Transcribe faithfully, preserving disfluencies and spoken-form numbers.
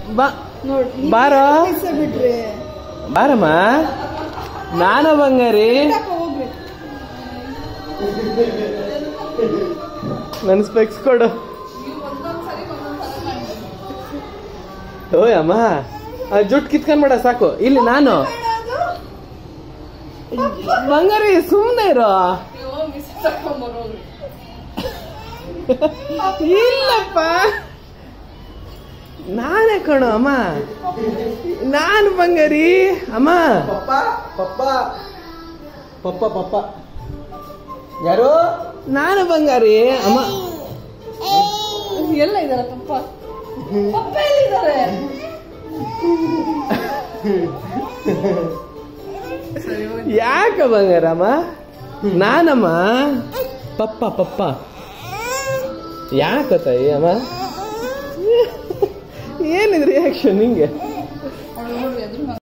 ಬಾ ಬಾರೋ ಬಾರಮ್ಮ. ನಾನು ಬಂಗಾರಿ. ನನ್ ಸ್ಪೆಕ್ಸ್ ಕೊಡು. ಓಯ್ ಅಮ್ಮ, ಜುಟ್ ಕಿತ್ಕೊಂಡ್ಬೇಡ ಸಾಕು. ಇಲ್ಲಿ ನಾನು ಬಂಗಾರಿ ಸುಮ್ಮನೆ ಇರೋ. ಇಲ್ಲಪ್ಪ ನಾನೇ ಕಣೋ ಅಮ್ಮ, ನಾನು ಬಂಗಾರಿ ಅಮ್ಮ. ಪಪ್ಪ ಪಪ್ಪ ಪಪ್ಪ ಪಪ್ಪ ಯಾರು? ನಾನು ಬಂಗಾರಿ ಅಮ್ಮ. ಎಲ್ಲ ಇದಾರೆ ಪಪ್ಪ? ಪಪ್ಪ ಎಲ್ಲಿದ್ದಾರೆ? ಯಾಕ ಬಂಗಾರಮ್ಮ? ನಾನಮ್ಮ ಪಪ್ಪ ಪಪ್ಪ. ಯಾಕ ತಾಯಿ ಅಮ್ಮ? ಏನಿದೆ ರಿಯಾಕ್ಷನ್ ನಿಂಗೆ?